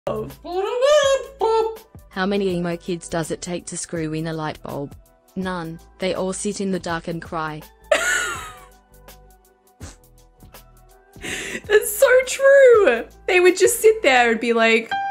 How many emo kids does it take to screw in a light bulb? None. They all sit in the dark and cry. That's so true. They would just sit there and be like,